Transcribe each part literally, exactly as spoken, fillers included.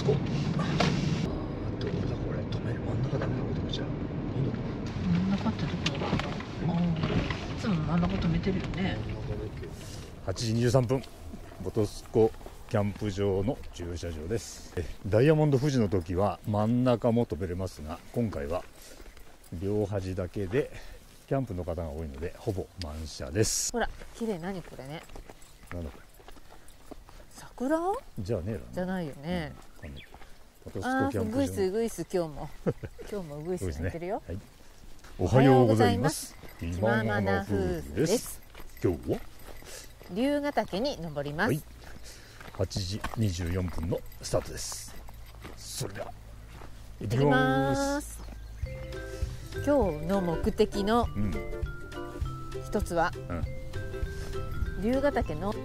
こ。どうだこれ、止める真ん中ダメなことじゃいいのか真ん中ってどこだろう。ああ、いつも真ん中止めてるよね。 はちじにじゅうさんぷん、本栖湖キャンプ場の駐車場です。ダイヤモンド富士の時は真ん中も止めれますが、今回は両端だけでキャンプの方が多いのでほぼ満車です。 ほら、綺麗。何これね。 なんだこれ。 桜じゃあねえだな。 じゃないよね。 うん、 ああ、うぐいすうぐいす、今日も今日もうぐいす鳴いてるよ。 はい、おはようございます。 気ままな夫婦です。 今日は龍ヶ岳に登ります。 はい、はちじにじゅうよんぷんのスタートです。それでは行ってきます。 今日の目的の一つは、うん、龍ヶ岳の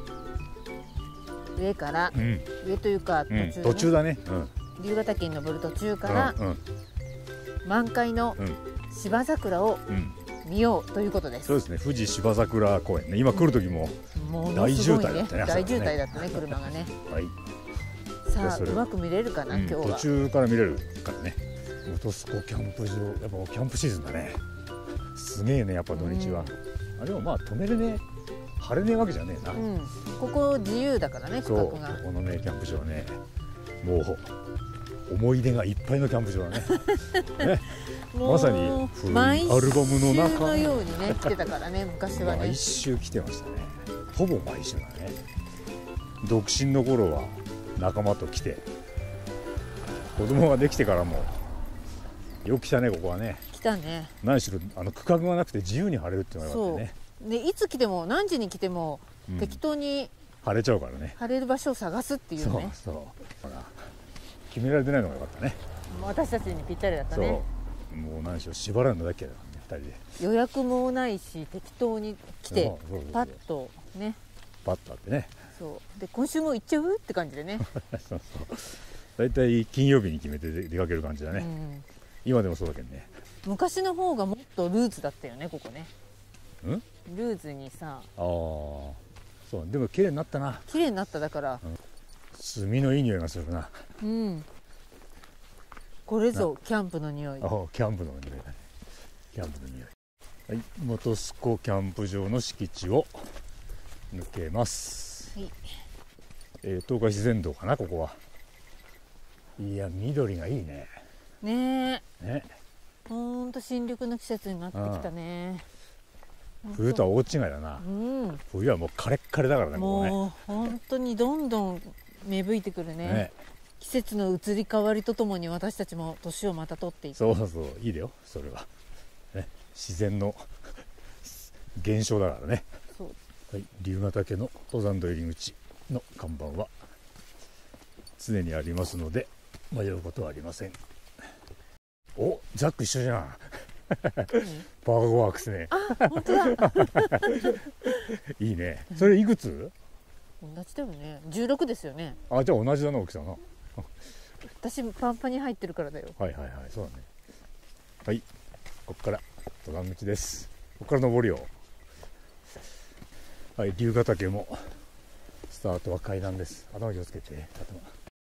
上から、うん、上というか途中、ねうん、 途中だね、うん、 龍ヶ岳に登る途中から、うんうん、満開の芝桜を見ようということです。 そうですね、富士芝桜公園ね。今来る時も大渋滞だったね。 大渋滞だったね、車がね。 はい。 さあ、うまく見れるかな、今日は。 途中から見れるからね。本栖湖キャンプ場、やっぱキャンプシーズンだね。すげえね、やっぱ土日は。あ、でもまあ止めるね、晴れねえわけじゃねえな。 ここ自由だからね、区画が。 このねキャンプ場はね、もう思い出がいっぱいのキャンプ場だね。まさに古いアルバムの中のようにね来てたからね、昔はね。 毎週来てましたね。ほぼ毎週だね。独身の頃は仲間と来て、子供ができてからもよく来たね、ここはね。 来たね。 何しろあの区画がなくて自由に晴れるっていうのがあってね。 で、いつ来ても何時に来ても適当に晴れちゃうからね。 晴れる場所を探すっていうね。 そうそう。ほら、決められてないのが良かったね。 私たちにぴったりだったね。 もう何しろ縛られるのだけだからね、ふたりで。 予約もないし、適当に来てパッとね。 パッとあってね。 そうで、今週も行っちゃうって感じでね。 そうそう。だいたい金曜日に決めて出かける感じだね。うん、今でもそうだけどね。 昔の方がもっとルーツだったよね、ここね。 ん？ ルーツにさ。ああ、 そう。でも綺麗になったな。 綺麗になっただから。うん、 炭のいい匂いがするな。 うん。これぞキャンプの匂い。 ああ、キャンプの匂いだね。キャンプの匂い。はい、本栖湖キャンプ場の敷地を抜けます。はい。えー、東海自然道かな、ここは。いや、緑がいいね。 ねえ。ね。 ほんと新緑の季節になってきたね。 冬とは大違いだな。うん。冬はもうカレッカレだからね。 もうここね、本当にどんどん芽吹いてくるね。ね、季節の移り変わりとともに私たちも年をまた取っていく。 そうそう、いいだよ、それは。ね、自然の現象だからね。そう。はい、龍ヶ岳の登山道入り口の看板は常にありますので迷うことはありません。お、ザック一緒じゃん。パワーゴワークスね。 あ、本当だ。 いいね。それいくつ？ 同じだよね。じゅうろくですよね。 あ、じゃあ同じだな、大きさな。 私パンパンに入ってるからだよ。 はいはいはい、そうだね。はい、ここから登山口です。ここから登るよ。はい、龍ヶ岳もスタートは階段です。頭気をつけて。頭。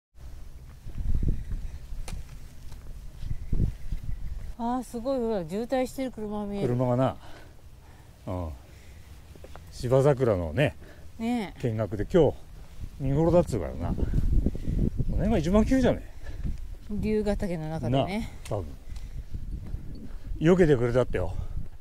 ああ、すごい、ほら渋滞してる車が見える。 車がな、うん、芝桜のね、 ね見学で今日見頃だっつうからな。この辺が一番急じゃね。 龍ヶ岳の中でね。 多分避けてくれたってよ。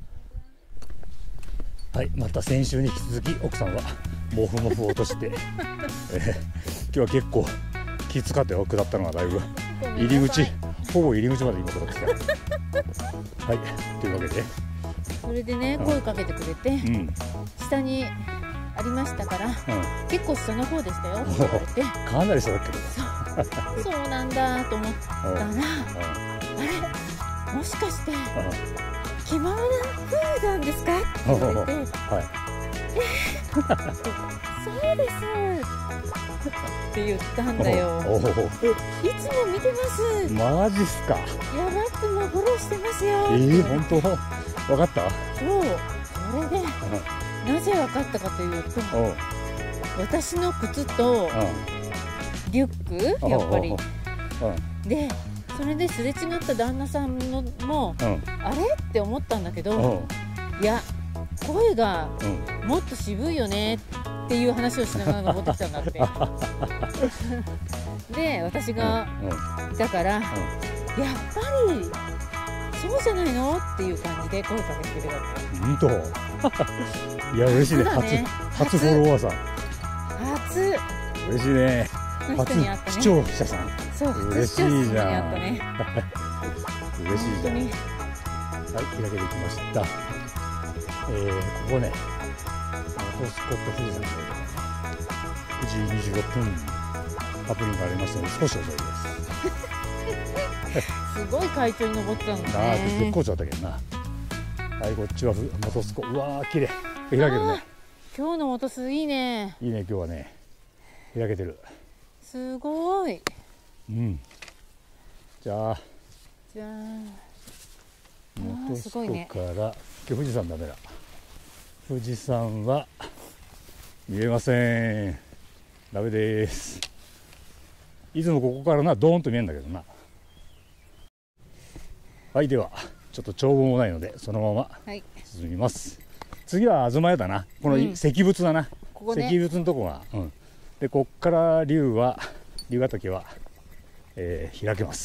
はい、また先週に引き続き奥さんはモフモフを落として、えー、今日は結構きつかったよ、下ったのがだいぶ。入り口、ほぼ入り口まで今下ってきた。はい、というわけでそれでね、声かけてくれて、うん、下にありましたから、うん、結構下の方でしたよって言われて、 かなり下だけどそう、そうなんだと思ったら、あれ、もしかして気ままな夫婦なんですかって言われて、はい、えー、そうですって言ったんだよ。いつも見てます。 マジっすか。 ヤマップもフォローしてますよ。 えー、本当分かった？ そう、それでなぜ分かったかというと、私の靴とリュックやっぱり。 うん、 でそれですれ違った旦那さんのも、 うん、 あれって思ったんだけど、 うん、 いや声がうん、 もっと渋いよねっていう話をしながら登ってきたんだってで私が、 うん、 だから、うん、やっぱりそうじゃないのっていう感じで声かけてくれたの。本当いや嬉しいね。初初フォロワーさん。 初嬉しいね。初視聴者さん。 そう嬉しいじゃん。 ね、 嬉しいじゃん。はい、開けてきました。えー、ここね、モトスコット富士山というところね、くじにじゅうろっぷんハプニングがありましたので少し遅いです。 すごい快調に登ってたんだね。 ああ、絶好調だったけどな。はい、こっちはモトスコ。うわー、綺麗。開けるね。 今日のモトスいいね。 いいね、今日はね。開けてる。 すごい。 うん。じゃあ。 じゃあ。 モトスコから、ね、今日富士山ダメだ。富士山は見えません。ダメです。いつもここからな、ドーンと見えるんだけどな。はい、ではちょっと眺望もないのでそのまま進みます、はい、次は東屋だな。この石仏だな、うん、ここね、石仏のとこが、うん、でこっから龍は龍ヶ岳は、えー、開けます。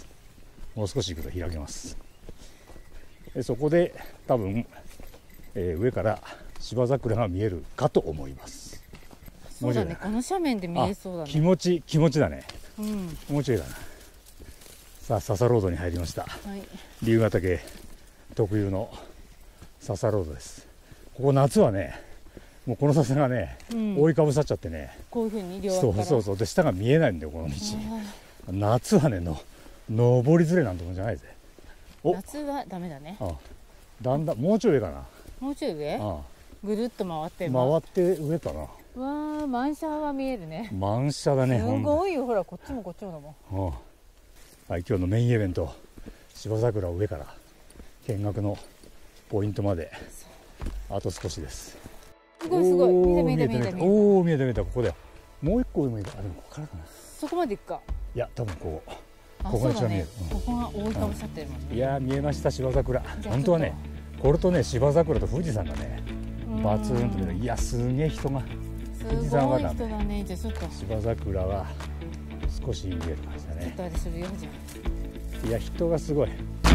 もう少し行くと開けます。でそこで多分、えー、上から芝桜が見えるかと思います。 そうだね、この斜面で見えそうだね。 気持ち気持ちだね、 うん、 気持ちいいだな。さあ笹ロードに入りました、はい、龍ヶ岳特有の笹ロードです。ここ夏はね、もうこの笹がね、うん、覆いかぶさっちゃってね、 こういうふうに両脇から、 そうそうそう、で下が見えないんだよこの道。夏はねの登りづれなんてもんじゃないぜ。 お夏はダメだね。 ああ、だんだんもうちょい上かな。 もうちょい上、ああ、ぐるっと回って回って上かな。 わあ、満車は見えるね。 満車だね。 すごいよ、ほらこっちもこっちもだもん。 ああ、はい、今日のメインイベント、芝桜を上から見学のポイントまであと少しです。 すごいすごい、見て見て見て見て、 おお、見えた見えた、ここだよ。もう一個上もいいか。あ、でもここからかな。 そこまで行くか。 いや、多分こうここが一番見える、うん、ここが覆いかぶさってるもんね、うん、いや見えました、芝桜。本当はね、これとね、芝桜と富士山がねバツンと見える。いや、すげえ人が、富士山はダメ。すごい人だね。じゃあちょっと芝桜は少し見える感じだね。 ちょっとあれするよ、じゃあ。いや、人がすごい。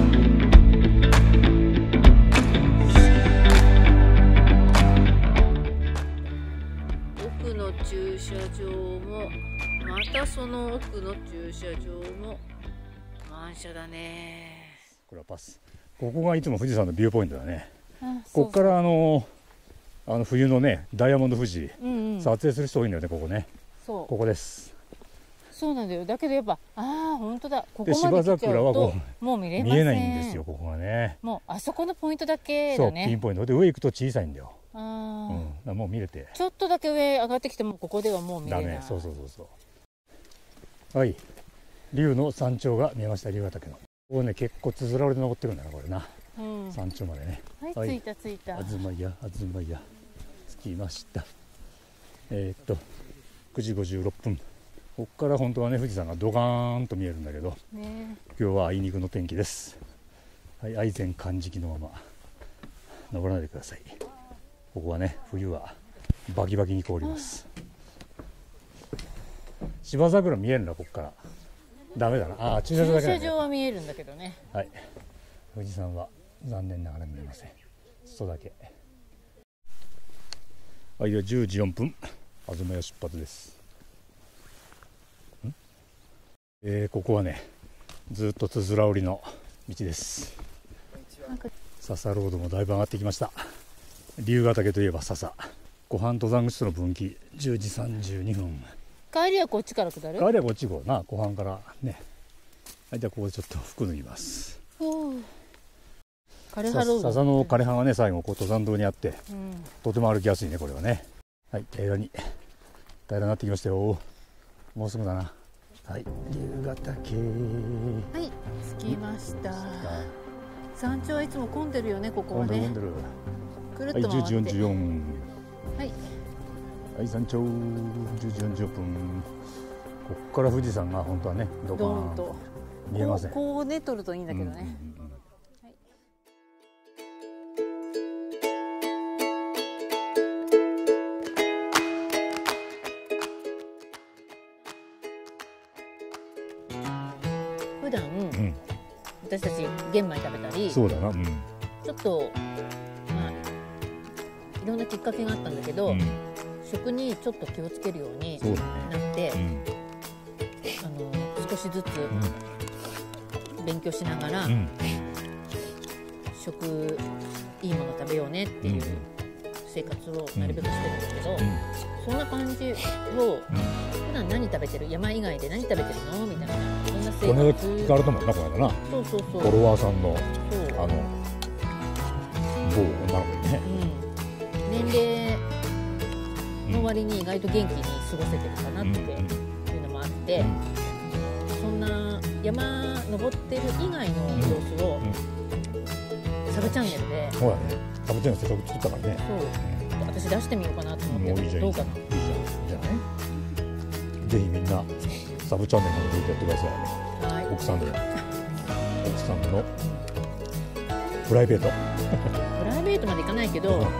奥の駐車場も、またその奥の駐車場も満車だね。 これはパス。ここがいつも富士山のビューポイントだね。ここからあのあの冬のね、ダイヤモンド富士、うんうん、撮影する人多いんだよね、ここね。そう、ここです。 そうなんだよ。だけどやっぱ、ああ、本当だ。ここまで来ちゃうともう見れません。 見えないんですよ、ここがね。 もうあそこのポイントだけだね。 そう、ピンポイントで、上行くと小さいんだよ。 ああ、 うん、もう見れて。 ちょっとだけ上上がってきても、ここではもう見れない。 ダメ。そうそうそうそう。はい、龍の山頂が見えました。龍ヶ岳の。ここね、結構つづら折りで登ってるんだな、これな。うん、山頂までね。 はい、はい、着いた着いた。 東屋、東屋。着きました。えー、っとくじごじゅうろっぷん。ここから本当はね、富士山がドガーンと見えるんだけど、ね、今日はあいにくの天気です。はい、愛染漢字のまま登らないでください。ここはね、冬はバキバキに凍ります。芝桜見えるんだ、ここから。ダメだな。ああ、駐車場だけだね。 駐車場は見えるんだけどね。 はい、富士山は残念ながら見えません。外だけ。はい、ではじゅうじよんぷん、東屋出発です。ん、えー、ここはね、ずっとつづら折りの道です。笹ロードもだいぶ上がってきました。龍ヶ岳といえば笹。湖畔登山口との分岐、じゅうじさんじゅうにふん。 帰りはこっちから下る？ 帰りはこっち行こうな、湖畔からね。はい、じゃあここでちょっと服脱ぎます。 枯葉ロード。 笹の枯葉がね、最後こう登山道にあって、うん、とても歩きやすいね、これはね。はい、平らに平らになってきましたよ。もうすぐだな。はい、龍ヶ岳。 はい、着きました。山頂はいつも混んでるよね、ここはね。混んでる混んでる。くるっと回って。はい、じゅうじよんじゅうよん。はい。 はい、山頂じゅうじよんじゅっぷん。 こっから富士山が本当はねドカドーンとーンと見えません。 こう、こうね撮るといいんだけどね、 うんうんうんはい、普段、 うん私たち玄米食べたりそうだな、うんちょっとまあいろんなきっかけがあったんだけど、 うん食にちょっと気をつけるようにそうだね、 なって、 うんあの少しずつ勉強しながら、 うんうん食いいもの食べようねっていう生活をなるべくしてるんだけど、 うんそんな感じを普段何食べてる、山以外で何食べてるのみたいな、そんな生この間活聞かれたもんな、この間な、 そうそうそうフォロワーさんのそう、 あの某女の子にね、 うん、年齢の割に意外と元気に過ごせてるかなっていうのもあって、そんな山登ってる以外の様子をサブチャンネルで、 ほらね、サブチャンネルせっかく作ったからね、 そう私出してみようかなと思もういいじゃん、 ってどうかな。 いいじゃん、いいじゃない。ぜひみんなサブチャンネルまでやってください。 はい、 奥さんで奥さんのプライベート、 プライベートまでいかないけど、 うんね、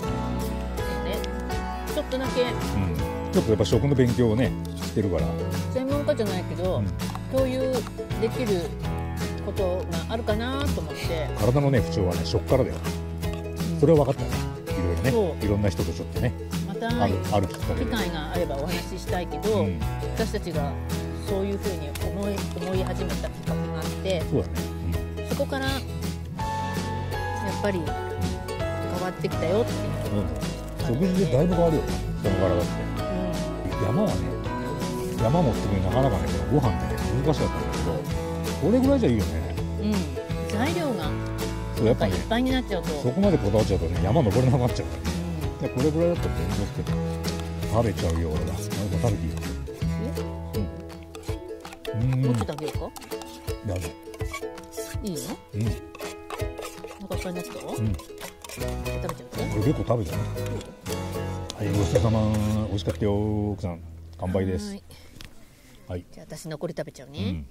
ちょっとだけうん、ちょっとやっぱ食の勉強をねしてるから、 専門家じゃないけど、 うん共有できることがあるかなと思って体のね不調はね食からだよ、それは分かったね、いろいろね、 そういろんな人とちょっとねまたあるあるきっかけで、 機会があればお話ししたいけど、 うん、 私たちがそういうふうに思い思い始めたきっかけがあって、 そうだね、 そこからやっぱり変わってきたよっていうのうんがうん、食事でだいぶ変わるよ、その体って。山はね、山持ってくるなかなかね、ご飯ね難しかったんだけど、これぐらいじゃいいよね。 うん、うん、材料がそうやっぱねなんかいっ、ぱいになっちゃうと、 そこまでこだわっちゃうとね、山登れなくなっちゃうからね。 うでこれぐらいだったら全然 OK だ。食べちゃうよ俺は。なんか食べていいよ。うん。 ん、もうちょっうん。 とあげようか。 だね。 いいの？ うん。 お腹いっぱいになった？ うん。 食べちゃうね。 これ結構食べたね。はい、ごちそうさま。美味しかったよ奥さん。乾杯です。 はいはい。 じゃあ私残り食べちゃうね。 うん。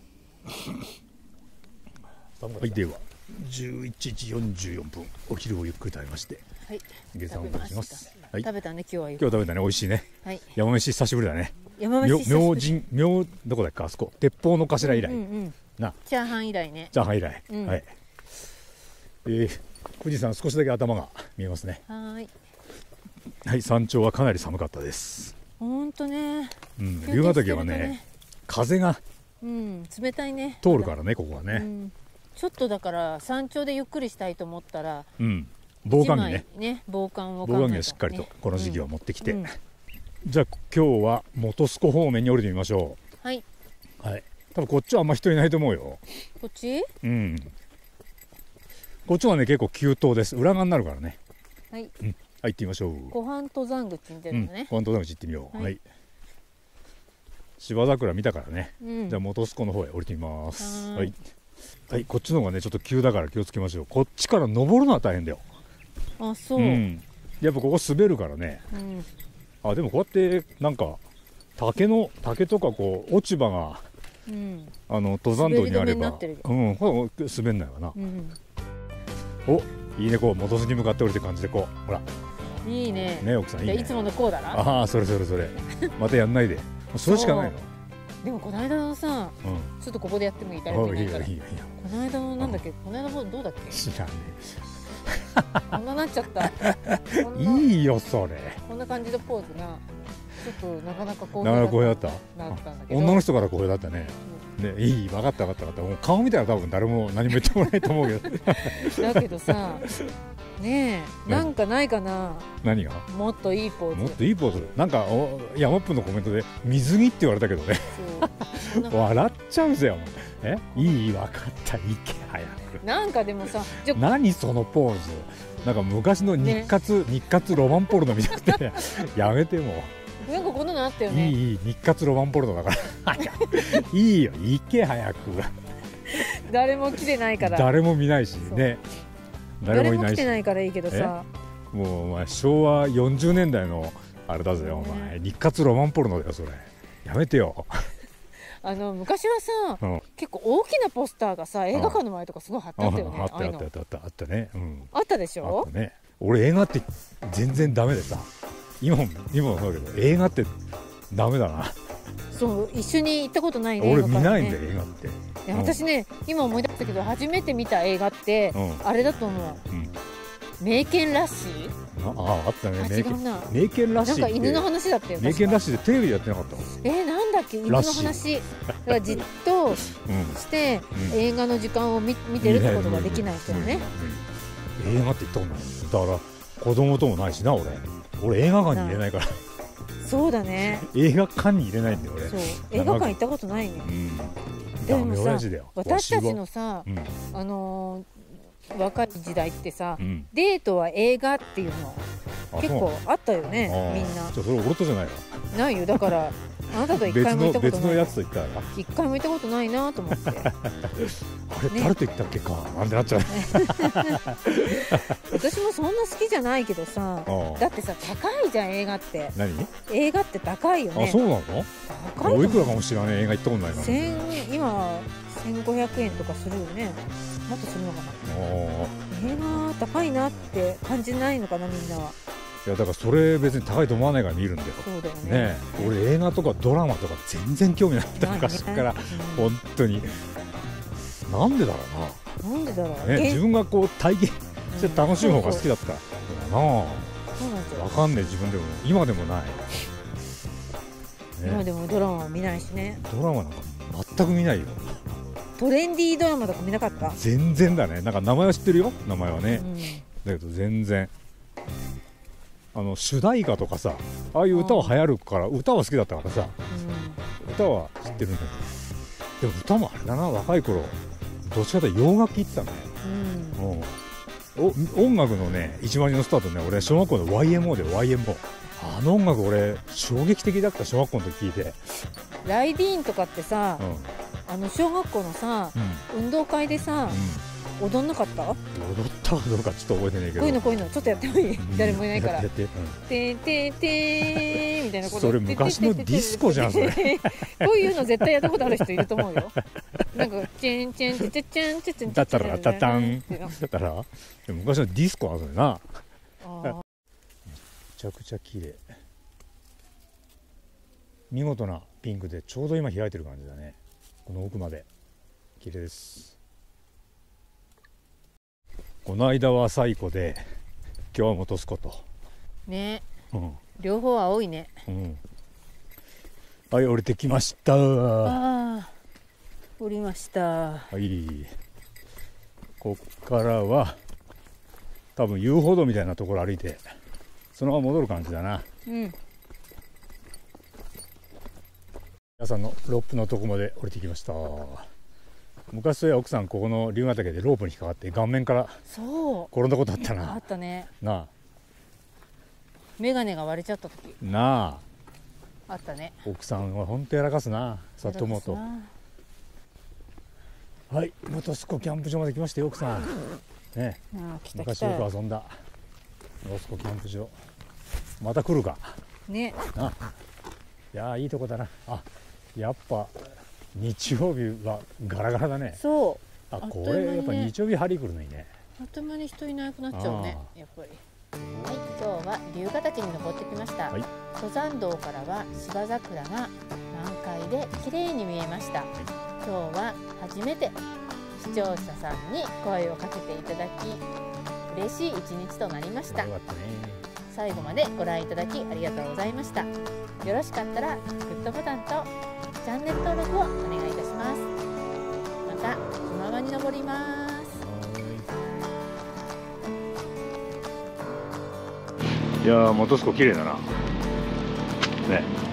はい、ではじゅういちじよんじゅうよんぷん、お昼をゆっくり食べまして、 はい。 下山をいたします。はい。今食べたね今日は。 日食べたね、美味しいね。 はい。 山飯久しぶりだね。 山明飯久しぶり明神明どこだっけ、あそこ鉄砲の頭以来、 うんうんうん。 なチャーハン以来ね。 チャーハン以来、 うんはい。えー、富士山少しだけ頭が見えますね。 はーい。 はい、山頂はかなり寒かったです。 ほんとね。 うん、龍ヶ岳はね、風がうん、冷たいね。 通るからね、ここはうね。 ん。ちょっとだから山頂でゆっくりしたいと思ったら、 うん、防寒着ね、 一枚ね、防寒を防寒着はしっかりとこの時期はも。 持ってきて、 うんじゃあ今日は本栖湖方面に降りてみましょはい。 う。はい。多分こっちはあんま人いないと思うよ。 こっち？ うん。こっちはね結構急登です。裏側になるからね。 はい。 うん。はい、行ってみましょう。 湖畔登山口に出うん。 るのね。 本当だ、行ってみよう。 はいはい。芝桜見たからね。 うん。 じゃあ本栖湖の方へ降りてみます。 はーいはい。はい、こっちの方がねちょっと急だから気をつけましょう。こっちから登るのは大変だよ。 あ、そう。うん。 ん。やっぱここ滑るからね。あ、でもこうやってなんか竹の竹とかこう落ち葉がうん。 あの登山道にあれ滑り止めになば、 ってるうん、これ滑んないわな。 うん。 お、いいね、こう元栖に向かって降りてる感じでこう、ほら、 いいね。 ね、奥さんいいね。 じゃあいつものこうだな。 ああ、それそれそれ。またやんないで。もうそれしかないの。 でもこの間のさ、 うん。 ちょっとここでやってもいい誰あもいないいから。 いよいいよいいよ。 この間のなんだっけ、この間のどうだっけ。 知らねこんななっちゃった。こえ。 んないいよそれ。 こんな感じのポーズがちょっとなかなかこうなかなか好評だった。 なったんだけど。 女の人から好評だったね。ね、いい、分かった分かった分かった。もう顔見たら多分誰も何も言ってもらえないと思うけど。 だけどさ、ねえ、なんかないかな。 何が？ もっといいポーズ。 もっといいポーズ。なんかお山っぷのコメントで水着って言われたけどね。 そうなんか笑っちゃうぜお前。え？いい、分かった。行け早く。 なんかでもさ、じゃ何そのポーズ。なんか昔の日活、日活ロマンポルノ見たくてやめてもなんかこんなのあったよう、 ね。 いいいい日活ロマンポルノだからいいよ行け早く。 誰も来てないから。 誰も見ないしね、誰もいないし、 誰も来てないからいいけどさ。 もうお前昭和よんじゅうねんだいのあれだぜお前、日活ロマンポルノだよそれ。やめてよあの昔はさ、うん、結構大きなポスターがさ映画館の前とかすごい貼ってあったよね。 あったあったあったあったあったね、うん、 あったでしょ。 あったね。俺映画って全然ダメでさ、今も今もそうだけど映画ってダメだな。 そう一緒に行ったことないね。 俺見ないんだよ、ね、映画って。 いや、うん、私ね今思い出したけど初めて見た映画って、うん、あれだと思う、うん、名犬ラッシー。 ああ、あったね。 違うな、 名犬ラッシーってなんか犬の話だったよ。 名犬ラッシーでテレビでやってなかったの。 えー、なんだっけ、犬の話だからじっとして、うん、映画の時間を 見, 見てるってことができない人よね。 映画って言ったことないだから子供ともないしな。俺俺映画館に入れないから。 そうだね、 映画館に入れないんだよ俺。 そう映画館行ったことないね、うん、でもさ私たちのさ、うん、あのー、若い時代ってさ、うん、デートは映画っていうの結構あったよね。みんな。 じゃあそれ俺とじゃないわ。 ないよ。だからあなたと一回も行ったことない。別のやつと行ったら一回も行ったことないなと思って。あれ、 ね、誰と行ったっけかなんてなっちゃう。 私もそんな好きじゃないけどさ、だってさ高いじゃん映画って。 何？ 映画って高いよね。 あ、そうなの？ 高い。 おいくらかもしれない。映画行ったことないから。 今せんごひゃくえんとかするよね。もっとするのかな。映画高いなって感じないのかなみんなは。 いやだからそれ別に高いと思わないから見るんだよ。 そうだよね。 ねえ、俺映画とかドラマとか全然興味ないんだ昔から、うん、本当に。なんでだろうな。なんでだろう。 ね、自分がこう体験して楽しむ方が好きだったからな。わかんねえ自分でも今でもない。ね、 今でもドラマは見ないしね。 ドラマなんか全く見ないよ。 トレンディードラマとか見なかった？ 全然だね。なんか名前は知ってるよ、名前はね、うん、だけど全然あの主題歌とかさ、ああいう歌は流行るから歌は好きだったからさ、うん、歌は知ってるんだけど、でも歌もあれだな、若い頃どっちかというと洋楽聴いてたね、うん、お音楽のね一番のスタートね、俺小学校の ワイエムオー で ワイエムオー、 あの音楽俺衝撃的だった。小学校の時聴いて。 ライディーンとかってさ、うんあの小学校のさ、うん、運動会でさ、うん、踊んなかった？踊ったかどうかちょっと覚えてないけど。 こういうのこういうのちょっとやってもいい？うん、誰もいないから。 やってやって。 てんてんてんみたいなこと。 それ昔のディスコじゃんそれ。こういうの絶対やったことある人いると思うよ。なんかチェンチェンチェチェチェンチェチェンだったらタタンだったら昔のディスコあるよな。めちゃくちゃ綺麗。見事なピンクでちょうど今開いてる感じだね。この奥まで綺麗です。この間は西湖で今日は本栖湖とね、うん、両方青いね、 うん、はい降りてきました。 あ降りました。 はい、こっからは多分遊歩道みたいなところ歩いてそのまま戻る感じだな。うん、皆さんのロープのとこまで降りてきました。昔は奥さんここの龍ヶ岳でロープに引っかかって顔面から転んだことあったな。 あったね。 なあ眼鏡が割れちゃった時なああったね。 奥さんは本当やらかすな里本。はい本栖湖キャンプ場まで来ましたよ奥さんね。あ来た来た。昔よく遊んだ本栖湖キャンプ場また来るかね。 なあいやいいとこだな。あやっぱ日曜日はガラガラだね。 そう。 あこれ、ね、やっぱ日曜日張り来るのいいね。 あっという間に人いなくなっちゃうねやっぱり。はい今日は龍ヶ岳に登ってきました、はい、登山道からは芝桜が満開で綺麗に見えました、はい、今日は初めて視聴者さんに声をかけていただき嬉しい一日となりました。よかったね。最後までご覧いただきありがとうございました。よろしかったらグッドボタンとチャンネル登録をお願いいたします。また気ままに登ります。 いやー本栖湖綺麗だなね。